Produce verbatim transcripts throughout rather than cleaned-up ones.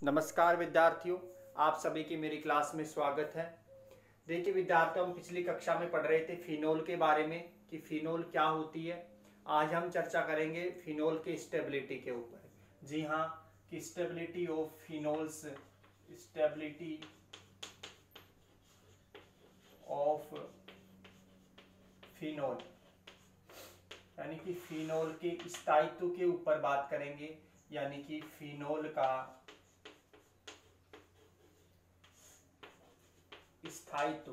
नमस्कार विद्यार्थियों, आप सभी की मेरी क्लास में स्वागत है। देखिए विद्यार्थियों, हम पिछली कक्षा में पढ़ रहे थे फिनोल के बारे में कि फिनोल क्या होती है। आज हम चर्चा करेंगे फिनोल के स्टेबिलिटी के ऊपर। जी हाँ, कि stability of phenols, stability of phenol, यानी कि फिनोल के स्थायित्व के ऊपर बात करेंगे, यानी कि फिनोल का स्थायित्व।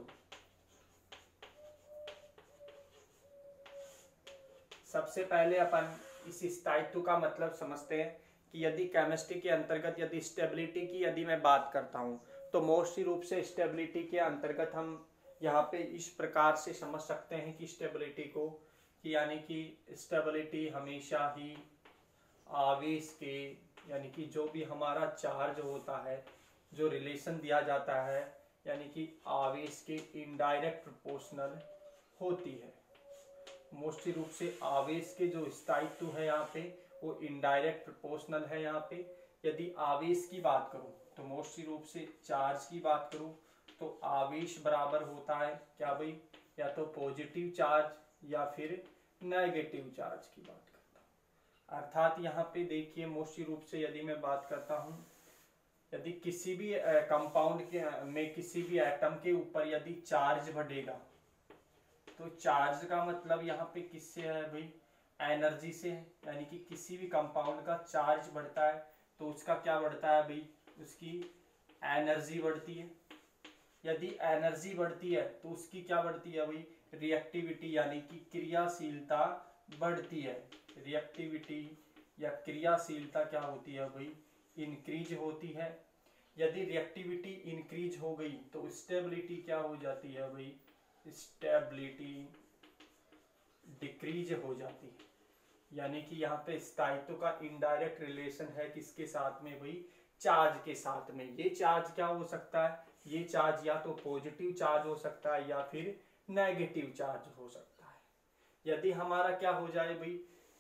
सबसे पहले अपन इस स्थायित्व का मतलब समझते हैं कि यदि केमिस्ट्री के अंतर्गत यदि स्टेबिलिटी की यदि मैं बात करता हूं तो मोस्टली रूप से स्टेबिलिटी के अंतर्गत हम यहाँ पे इस प्रकार से समझ सकते हैं कि स्टेबिलिटी को कि यानी कि स्टेबिलिटी हमेशा ही आवेश के, यानी कि जो भी हमारा चार्ज होता है, जो रिलेशन दिया जाता है, यानी कि आवेश के इनडायरेक्ट प्रोपोर्शनल होती है। मोस्टली रूप से आवेश के जो स्थायित्व है यहाँ पे वो इनडायरेक्ट प्रोपोर्शनल है। यहाँ पे यदि आवेश की बात करूं तो मोस्टली रूप से चार्ज की बात करूं तो आवेश बराबर होता है क्या भाई, या तो पॉजिटिव चार्ज या फिर नेगेटिव चार्ज की बात करता हूं। अर्थात यहाँ पे देखिए मोस्टली रूप से यदि मैं बात करता हूं, यदि किसी भी कंपाउंड के में किसी भी एटम के ऊपर यदि चार्ज बढ़ेगा तो चार्ज का मतलब यहाँ पे किससे है भाई, एनर्जी से है। यानी कि किसी भी कंपाउंड का चार्ज बढ़ता है तो उसका क्या बढ़ता है भाई, उसकी एनर्जी बढ़ती है। यदि एनर्जी बढ़ती है तो उसकी क्या बढ़ती है भाई, रिएक्टिविटी, यानी कि क्रियाशीलता बढ़ती है। रिएक्टिविटी या क्रियाशीलता क्या होती है भाई, इंक्रीज होती है। यदि रिएक्टिविटी इंक्रीज हो गई तो स्टेबिलिटी क्या हो जाती है भाई, स्टेबिलिटी डिक्रीज हो जाती है। यानी कि यहाँ पे स्थायित्व का इनडायरेक्ट रिलेशन है किसके साथ में भाई, चार्ज के साथ में। ये चार्ज क्या हो सकता है, ये चार्ज या तो पॉजिटिव चार्ज हो सकता है या फिर नेगेटिव चार्ज हो सकता है। यदि हमारा क्या हो जाए भाई,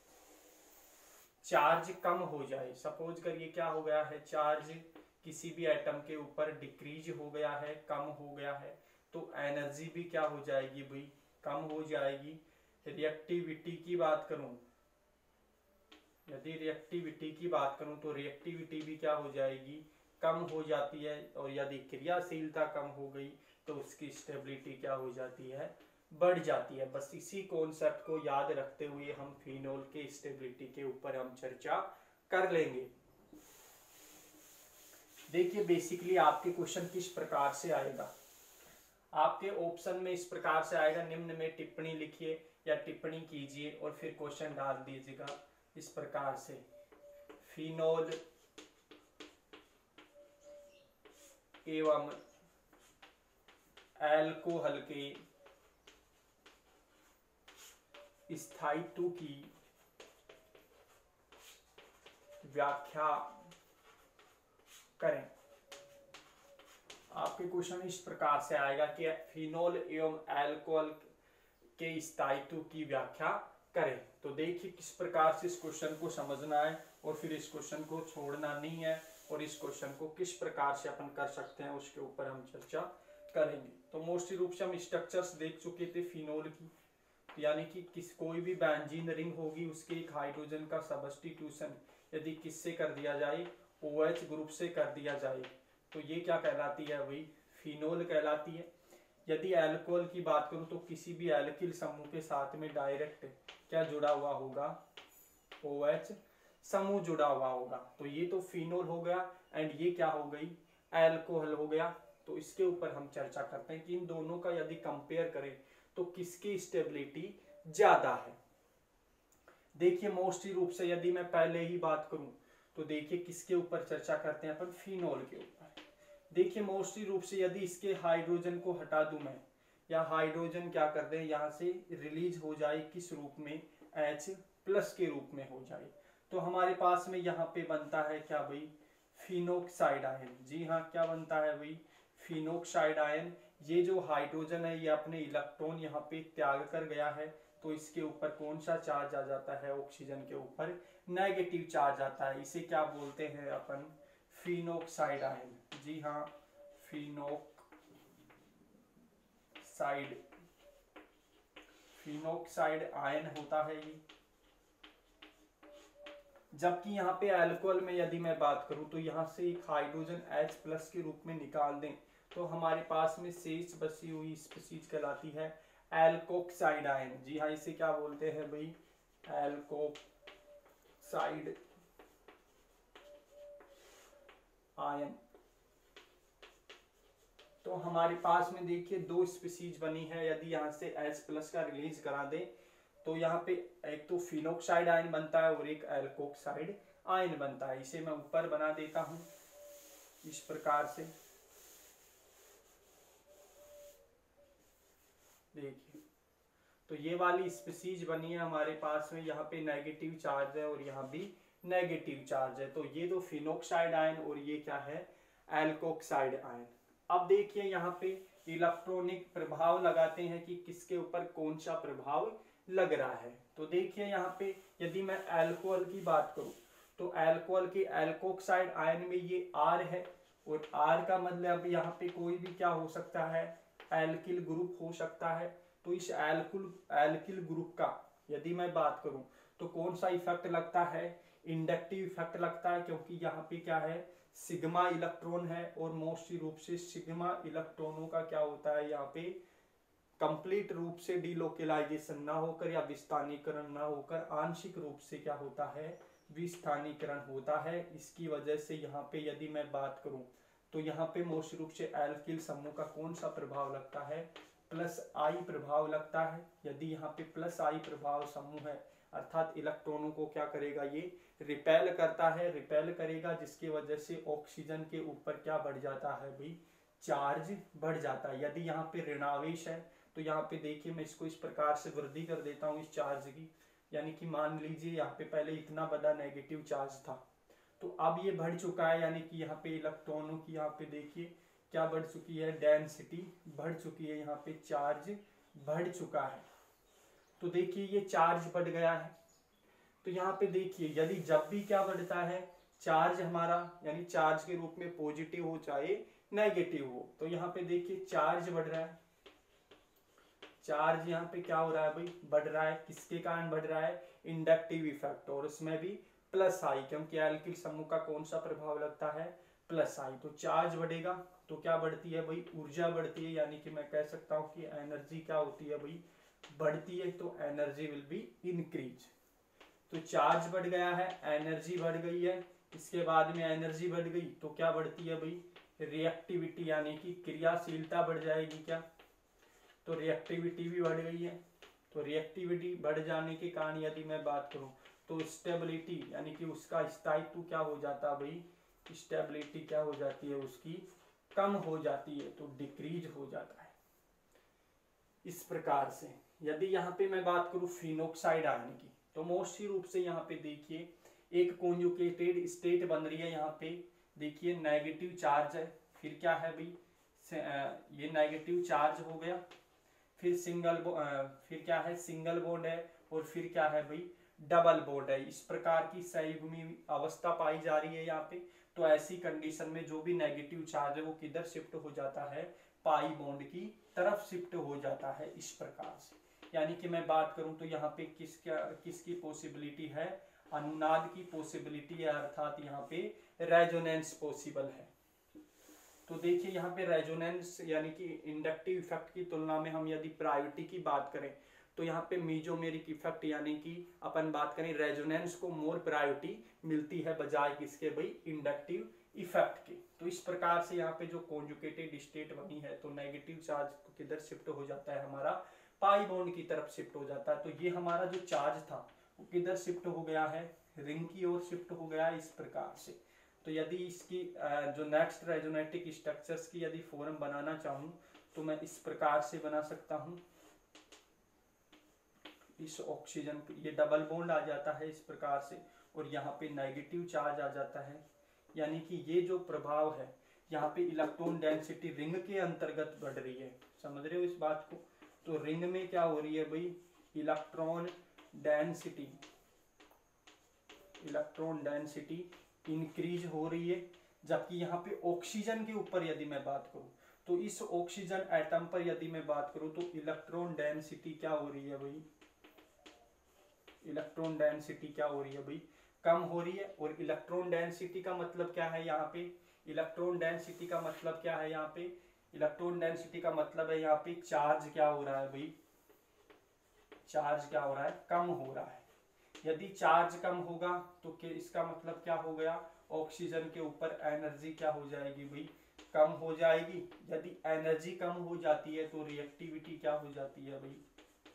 चार्ज कम हो जाए, सपोज करिए क्या हो गया है, चार्ज किसी भी एटम के ऊपर डिक्रीज हो गया है, कम हो गया है, तो एनर्जी भी क्या हो जाएगी भाई, कम हो जाएगी। रिएक्टिविटी की बात करूं, यदि रिएक्टिविटी की बात करूं तो रिएक्टिविटी भी क्या हो जाएगी, कम हो जाती है। और यदि क्रियाशीलता कम हो गई तो उसकी स्टेबिलिटी क्या हो जाती है, बढ़ जाती है। बस इसी कॉन्सेप्ट को याद रखते हुए हम फिनोल के स्टेबिलिटी के ऊपर हम चर्चा कर लेंगे। देखिए बेसिकली आपके क्वेश्चन किस प्रकार से आएगा, आपके ऑप्शन में इस प्रकार से आएगा, निम्न में टिप्पणी लिखिए या टिप्पणी कीजिए और फिर क्वेश्चन डाल दीजिएगा इस प्रकार से। फिनोल एवं एल्कोहल के स्थायित्व की व्याख्या करें। आपके क्वेश्चन इस प्रकार से आएगा कि फिनोल एवं अल्कोहल के स्थायित्व की व्याख्या करें। तो देखिए किस प्रकार से इस क्वेश्चन को समझना है और फिर इस क्वेश्चन को छोड़ना नहीं है, और इस क्वेश्चन को किस प्रकार से अपन कर सकते हैं उसके ऊपर हम चर्चा करेंगे। तो मोस्टली रूप से हम स्ट्रक्चर्स देख चुके थे फिनोल की, यानी कि किस कोई भी बेंजीन रिंग होगी उसके एक हाइड्रोजन का सब्स्टिट्यूशन यदि किससे कर दिया जाए, OH ग्रुप से कर दिया जाए तो ये क्या कहलाती है भाई, फिनोल कहलाती है। यदि अल्कोहल की बात करूं तो किसी भी एल्किल समूह के साथ में डायरेक्ट क्या जुड़ा हुआ होगा, OH समूह जुड़ा हुआ होगा। तो ये तो फिनोल हो गया एंड ये क्या हो गई, अल्कोहल हो गया। तो इसके ऊपर हम चर्चा करते हैं कि इन दोनों का यदि कंपेयर करें तो किसकी स्टेबिलिटी ज्यादा है। देखिए मोस्टली रूप से यदि मैं पहले ही बात करूं तो देखिए किसके ऊपर चर्चा करते हैं अपन, फिनोल के ऊपर। देखिए मोस्टली रूप से यदि इसके हाइड्रोजन को हटा दूं मैं, या हाइड्रोजन क्या कर दे यहाँ से रिलीज हो जाए किस रूप में, H प्लस के रूप में हो जाए, तो हमारे पास में यहाँ पे बनता है क्या भाई, फिनोक्साइड आयन। जी हाँ, क्या बनता है भाई, फिनोक्साइड आयन। ये जो हाइड्रोजन है ये अपने इलेक्ट्रॉन यहाँ पे त्याग कर गया है, तो इसके ऊपर कौन सा चार्ज आ जाता है, ऑक्सीजन के ऊपर नेगेटिव चार्ज आता है। इसे क्या बोलते हैं अपन, फिनोक्साइड आयन, जी हाँ फिनोक्साइड फिनोक्साइड आयन होता है ये। जबकि यहाँ पे अल्कोहल में यदि मैं बात करूं तो यहाँ से एक हाइड्रोजन H प्लस के रूप में निकाल दें तो हमारे पास में शेष बची हुई स्पीशीज कहलाती है एल्कोक्साइड आयन। जी हाँ, इसे क्या बोलते हैं भाई, एल्कोक्साइड आयन। तो हमारे पास में देखिए दो स्पीशीज बनी है। यदि यहाँ से H प्लस का रिलीज करा दें तो यहाँ पे एक तो फिनोक्साइड आयन बनता है और एक एल्कोक्साइड आयन बनता है। इसे मैं ऊपर बना देता हूं इस प्रकार से, देखिए तो ये वाली स्पीशीज बनी है हमारे पास में। यहाँ पे नेगेटिव चार्ज है और यहाँ भी नेगेटिव चार्ज है। तो ये दो फिनोक्साइड आयन और ये क्या है, एल्कोक्साइड आयन। अब देखिए यहाँ पे इलेक्ट्रॉनिक प्रभाव लगाते हैं कि किसके ऊपर कौन सा प्रभाव लग रहा है। तो देखिए यहाँ पे यदि मैं अल्कोहल की बात करूं तो अल्कोहल के एल्कोक्साइड आयन में ये R है और R का मतलब यहाँ पे कोई भी क्या हो सकता है, एल्किल ग्रुप हो सकता है। तो इस एल्किल एल्किल ग्रुप का यदि मैं बात करूं तो कौन सा इफेक्ट लगता है, इंडक्टिव इफेक्ट लगता है, क्योंकि यहाँ पे क्या है सिग्मा इलेक्ट्रॉन है और मोस्ट रूप से सिग्मा इलेक्ट्रॉनों का क्या होता है यहाँ पे कंप्लीट रूप से डिलोकेलाइजेशन ना होकर या विस्थानीकरण ना होकर आंशिक रूप से क्या होता है, विस्थानीकरण होता है। इसकी वजह से यहाँ पे यदि मैं बात करूं तो यहाँ पे मोस्ट रूप से एल्किल समूह का कौन सा प्रभाव लगता है, प्लस आई प्रभाव लगता है। यदि यहाँ पे प्लस आई प्रभाव समूह है अर्थात इलेक्ट्रॉनों को क्या करेगा, ये रिपेल करता है, रिपेल करेगा, जिसकी वजह से ऑक्सीजन के ऊपर क्या बढ़ जाता है भाई, चार्ज बढ़ जाता है। यदि यहाँ पे ऋणावेश है तो यहाँ पे देखिए मैं इसको इस प्रकार से वृद्धि कर देता हूँ इस चार्ज की, यानी कि मान लीजिए यहाँ पे पहले इतना बड़ा नेगेटिव चार्ज था तो अब ये बढ़ चुका है, यानी कि यहाँ पे इलेक्ट्रॉनों की यहाँ पे देखिए क्या बढ़ चुकी है, डेंसिटी बढ़ चुकी है, यहाँ पे चार्ज बढ़ चुका है। तो देखिए ये चार्ज बढ़ गया है। तो यहाँ पे देखिए यदि जब भी क्या बढ़ता है चार्ज हमारा, यानी चार्ज के रूप में पॉजिटिव हो चाहे नेगेटिव हो, तो यहाँ पे देखिए चार्ज बढ़ रहा है, चार्ज यहाँ पे क्या हो रहा है भाई, बढ़ रहा है। किसके कारण बढ़ रहा है, इंडक्टिव इफेक्ट, और उसमें भी प्लस आई, क्योंकि एल्किल समूह का कौन सा प्रभाव लगता है, प्लस आई। तो चार्ज बढ़ेगा तो क्या बढ़ती है भाई, ऊर्जा बढ़ती है, यानी कि मैं कह सकता हूँ कि एनर्जी क्या होती है भाई, बढ़ती है। तो एनर्जी विल बी इंक्रीज। तो चार्ज बढ़ गया है, एनर्जी बढ़ गई है, इसके बाद में एनर्जी बढ़ गई तो क्या बढ़ती है भाई, रिएक्टिविटी, यानी कि क्रियाशीलता बढ़ जाएगी क्या, तो रिएक्टिविटी भी बढ़ गई है। तो रिएक्टिविटी बढ़ जाने के कारण यदि मैं बात करूं तो स्टेबिलिटी, यानी कि उसका स्थायित्व क्या हो जाता है भाई, स्टेबिलिटी क्या हो जाती है उसकी, कम हो जाती है, तो डिक्रीज हो जाता है। इस प्रकार से यदि यहाँ पे मैं बात करूं फिनोक्साइड आयन की तो मोस्टली रूप से यहाँ पे देखिए एक कॉन्जुगेटेड स्टेट बन रही है। यहाँ पे देखिए नेगेटिव चार्ज है, फिर क्या है भाई, ये नेगेटिव चार्ज हो गया, फिर सिंगल फिर क्या है सिंगल बॉन्ड है, और फिर क्या है भाई डबल बॉन्ड है। इस प्रकार की संयुग्मी अवस्था पाई जा रही है यहाँ पे। तो ऐसी कंडीशन में जो भी नेगेटिव चार्ज है वो किधर शिफ्ट हो जाता है, पाई बॉन्ड की तरफ शिफ्ट हो जाता है इस प्रकार से। यानी कि मैं बात करूं तो यहाँ पे किसका किसकी पॉसिबिलिटी है, अनुनाद की पॉसिबिलिटी है, अर्थात यहाँ पे रेजोनेंस पॉसिबल है। तो देखिए यहाँ पे रेजोनेंस यानी कि इंडक्टिव इफेक्ट की तुलना में हम यदि प्रायोरिटी की बात करें तो यहाँ पे मीजोमेरिक इफेक्ट यानी कि अपन बात करें रेजोनेंस को मोर प्रायोरिटी मिलती है बजाय किसके भाई, इंडक्टिव इफेक्ट के। तो इस प्रकार से यहाँ पे जो कॉन्जुगेटेड स्टेट बनी है तो नेगेटिव चार्ज किधर शिफ्ट हो जाता है, हमारा पाई बॉन्ड की तरफ शिफ्ट हो जाता है। तो ये हमारा जो चार्ज था वो किधर शिफ्ट हो गया है, रिंग की ओर शिफ्ट हो गया है इस प्रकार से। तो यदि इसकी जो नेक्स्ट रेजोनेटिक स्ट्रक्चर्स की यदि फॉर्म बनाना चाहूं तो मैं इस प्रकार से बना सकता हूं। इस ऑक्सीजन ये डबल बॉन्ड आ जाता है इस प्रकार से, और यहाँ पे नेगेटिव चार्ज आ जाता है, यानी कि ये जो प्रभाव है यहाँ पे इलेक्ट्रॉन डेंसिटी रिंग के अंतर्गत बढ़ रही है। समझ रहे हो इस बात को। तो रिंग में क्या हो रही है भाई, electron density electron density increase हो रही है, जबकि यहाँ पे ऑक्सीजन के ऊपर यदि मैं बात करूं तो इस ऑक्सीजन एटम पर यदि मैं बात करूं तो इलेक्ट्रॉन डेंसिटी क्या हो रही है भाई, इलेक्ट्रॉन डेंसिटी क्या हो रही है भाई, कम हो रही है। और इलेक्ट्रॉन डेंसिटी का मतलब क्या है यहाँ पे, इलेक्ट्रॉन डेंसिटी का मतलब क्या है यहाँ पे, इलेक्ट्रॉन डेंसिटी का मतलब है यहाँ पे चार्ज क्या हो रहा है भाई, चार्ज क्या हो रहा है, कम हो रहा है। यदि चार्ज कम होगा तो इसका मतलब क्या हो गया, ऑक्सीजन के ऊपर एनर्जी क्या हो जाएगी भाई, कम हो जाएगी। यदि एनर्जी कम हो जाती है तो रिएक्टिविटी क्या हो जाती है भाई,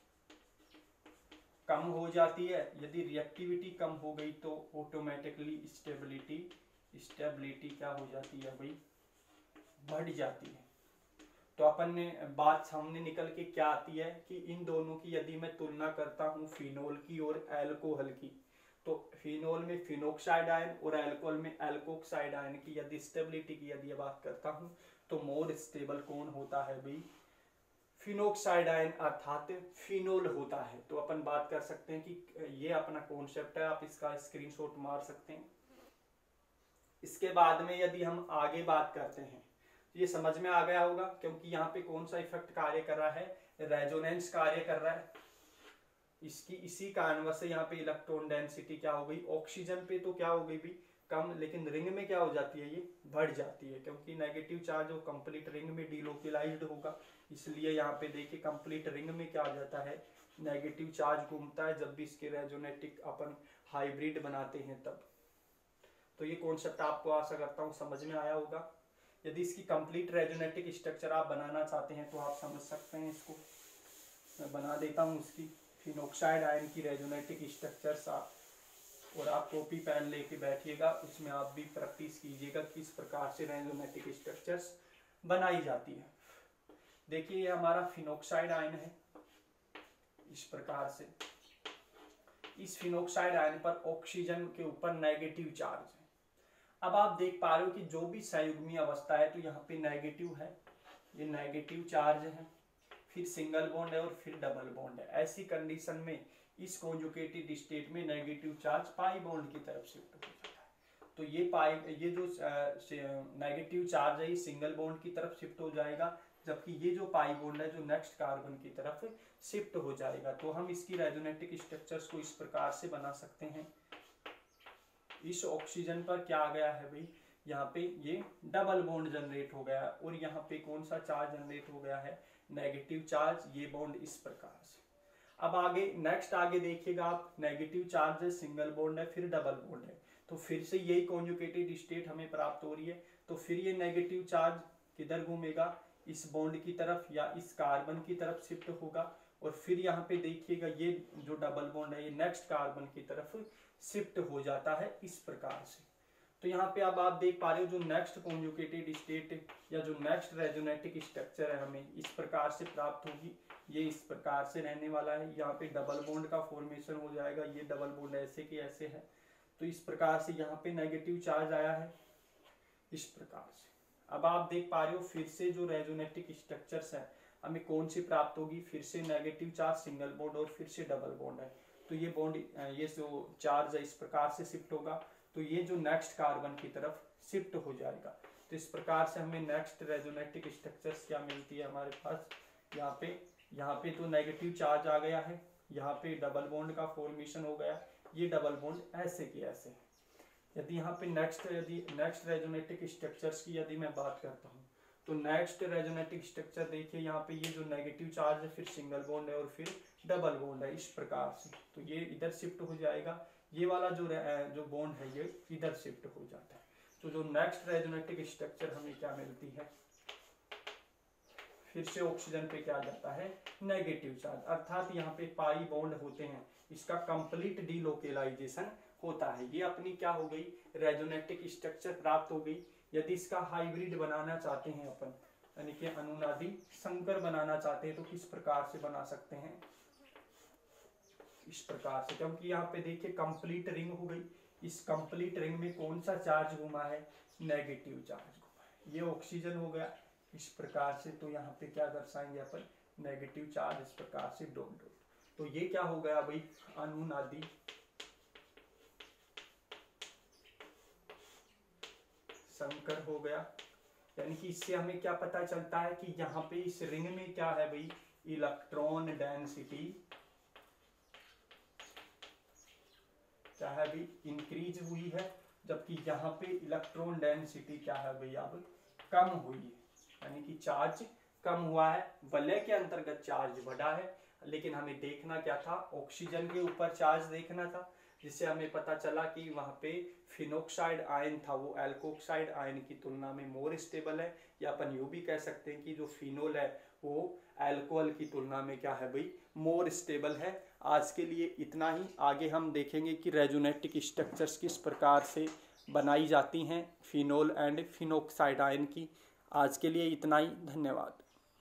कम हो जाती है। यदि रिएक्टिविटी कम हो गई तो ऑटोमेटिकली स्टेबिलिटी स्टेबिलिटी क्या हो जाती है भाई, बढ़ जाती है। तो अपन ने बात सामने निकल के क्या आती है कि इन दोनों की यदि मैं तुलना करता हूँ फिनोल की और एल्कोहल की, तो फिनोल में फिनोक्साइड आयन और अल्कोहल में एल्कोक्साइड आयन की यदि स्टेबिलिटी की यदि बात करता हूँ तो मोर स्टेबल कौन होता है भाई, फिनोक्साइड आयन अर्थात फिनोल होता है। तो अपन बात कर सकते हैं कि ये अपना कॉन्सेप्ट है, आप इसका स्क्रीनशॉट मार सकते हैं। इसके बाद में यदि हम आगे बात करते हैं तो ये समझ में आ गया होगा, क्योंकि यहाँ पे कौन सा इफेक्ट कार्य कर रहा है, रेजोनेंस कार्य कर रहा है। इसकी इसी कारणवश से यहाँ पे इलेक्ट्रॉन डेंसिटी क्या हो गई, ऑक्सीजन पे तो क्या हो गई भी कम, लेकिन रिंग में क्या हो जाती है, ये बढ़ जाती है, क्योंकि नेगेटिव चार्ज हो कंप्लीट रिंग में डिलोकेलाइज्ड होगा। इसलिए यहाँ पे देखिए कंप्लीट रिंग में क्या आ जाता है, नेगेटिव चार्ज घूमता है जब भी इसके रेजोनेटिक अपन हाइब्रिड बनाते हैं तब। तो ये कॉन्सेप्ट आपको आशा करता हूँ समझ में आया होगा। यदि इसकी कंप्लीट रेजोनेटिक स्ट्रक्चर आप बनाना चाहते हैं तो आप समझ सकते हैं इसको, मैं बना देता हूँ इसकी फिनोक्साइड आयन की रेजोनेटिक स्ट्रक्चर्स आप, और आप कॉपी पेन लेके बैठिएगा, उसमें आप भी प्रैक्टिस कीजिएगा किस प्रकार से रेजोनेटिक स्ट्रक्चर्स बनाई जाती है। देखिए ये हमारा फिनोक्साइड आयन है इस प्रकार से, इस फिनोक्साइड आयन पर ऑक्सीजन के ऊपर नेगेटिव चार्ज है। अब आप देख पा रहे हो कि जो भी संयुग्मी अवस्था है तो यहाँ पे नेगेटिव है, ये नेगेटिव चार्ज है, फिर सिंगल बॉन्ड है और फिर डबल बॉन्ड है। ऐसी कंडीशन में इस कॉन्जुगेटेड स्टेट में नेगेटिव चार्ज पाई बॉन्ड की तरफ शिफ्ट हो जाता है। तो ये पाई ये जो नेगेटिव चार्ज है ये सिंगल बॉन्ड की तरफ शिफ्ट हो जाएगा, जबकि ये जो पाई बॉन्ड है जो नेक्स्ट कार्बन की तरफ शिफ्ट हो जाएगा। तो हम इसकी रेजोनेटिक स्ट्रक्चर्स को इस प्रकार से बना सकते हैं। इस ऑक्सीजन पर क्या आ गया है भाई, यहाँ पे ये डबल बॉन्ड जनरेट हो गया, और यहाँ पे कौन सा चार्ज जनरेट हो गया है, नेगेटिव चार्ज, ये बॉन्ड इस प्रकार से। अब आगे नेक्स्ट आगे देखिएगा आप, नेगेटिव चार्ज है, सिंगल बॉन्ड है, फिर डबल बॉन्ड है, तो फिर से यही कॉन्जुगेटेड स्टेट हमें प्राप्त हो रही है। तो फिर ये नेगेटिव चार्ज किधर घूमेगा, इस बॉन्ड की तरफ या इस कार्बन की तरफ शिफ्ट होगा, और फिर यहाँ पे देखिएगा ये जो डबल बॉन्ड है ये नेक्स्ट कार्बन की तरफ शिफ्ट हो जाता है इस प्रकार से। तो यहाँ पे अब आप देख पा रहे हो जो नेक्स्ट कॉन्जुगेटेड स्टेट या जो नेक्स्ट रेजोनेटिक स्ट्रक्चर है हमें इस प्रकार से प्राप्त होगी, ये इस प्रकार से रहने वाला है। यहाँ पे डबल बॉन्ड का फॉर्मेशन हो जाएगा, ये डबल बॉन्ड ऐसे के ऐसे है, तो इस प्रकार से यहाँ पे नेगेटिव चार्ज आया है इस प्रकार से। अब आप देख पा रहे हो फिर से जो रेजोनेटिक स्ट्रक्चर्स है हमें कौन सी प्राप्त होगी, फिर से नेगेटिव चार्ज, सिंगल बॉन्ड और फिर से डबल बॉन्ड है। तो ये बॉन्ड ये जो चार्ज है इस प्रकार से शिफ्ट होगा, तो ये जो नेक्स्ट कार्बन की तरफ शिफ्ट हो जाएगा। तो इस प्रकार से हमें नेक्स्ट रेजोनेटिक स्ट्रक्चर्स क्या मिलती है हमारे पास, यहाँ पे यहाँ पे तो नेगेटिव चार्ज आ गया है, यहाँ पे डबल बॉन्ड का फॉर्मेशन हो गया, ये डबल बॉन्ड ऐसे की ऐसे। यदि यहाँ पे नेक्स्ट यदि नेक्स्ट रेजोनेटिक स्ट्रक्चर्स की यदि मैं बात करता हूँ तो नेक्स्ट रेजोनेटिक स्ट्रक्चर देखिए यहाँ पे ये जो नेगेटिव चार्ज है, फिर सिंगल बॉन्ड है और फिर डबल बॉन्ड है इस प्रकार से। तो ये इधर शिफ्ट हो जाएगा, ये वाला जो जो बॉन्ड है ये इधर शिफ्ट हो जाता है। तो जो नेक्स्ट रेजोनेटिक स्ट्रक्चर हमें क्या मिलती है, फिर से ऑक्सीजन पे क्या जाता है, नेगेटिव चार्ज, अर्थात यहाँ पे पाई बॉन्ड होते हैं, इसका कंप्लीट डीलोकेलाइजेशन होता है। ये अपनी क्या हो गई, रेजोनेटिक स्ट्रक्चर प्राप्त हो गई। यदि इसका हाइब्रिड बनाना चाहते हैं अपन, यानी कि अनुनादी संकर बनाना चाहते हैं, तो किस प्रकार से बना सकते हैं, इस प्रकार से, क्योंकि यहाँ पे देखिए कंप्लीट रिंग हो गई, इस कंप्लीट रिंग में कौन सा चार्ज घुमा है, नेगेटिव चार्ज घुमा है, ये ऑक्सीजन हो गया इस प्रकार से। तो यहाँ पे क्या दर्शाएंगे अपन, नेगेटिव चार्ज इस प्रकार से डॉट डॉट। तो ये क्या हो गया भाई, अनुनादी संकर हो गया। यानी कि इससे हमें क्या पता चलता है कि यहाँ पे इस रिंग में क्या है भाई, इलेक्ट्रॉन डेंसिटी क्या है भाई, इंक्रीज हुई है, जबकि यहाँ पे इलेक्ट्रॉन डेंसिटी क्या है भाई, अब कम हुई है। यानी कि चार्ज कम हुआ है, वलय के अंतर्गत चार्ज बढ़ा है, लेकिन हमें देखना क्या था, ऑक्सीजन के ऊपर चार्ज देखना था, जिससे हमें पता चला कि वहाँ पे फिनोक्साइड आयन था वो एल्कोक्साइड आयन की तुलना में मोर स्टेबल है, या अपन यूँ भी कह सकते हैं कि जो फिनोल है वो अल्कोहल की तुलना में क्या है भाई, मोर स्टेबल है। आज के लिए इतना ही, आगे हम देखेंगे कि रेजोनेटिक स्ट्रक्चर्स किस प्रकार से बनाई जाती हैं फिनोल एंड फिनोक्साइड आयन की। आज के लिए इतना ही, धन्यवाद।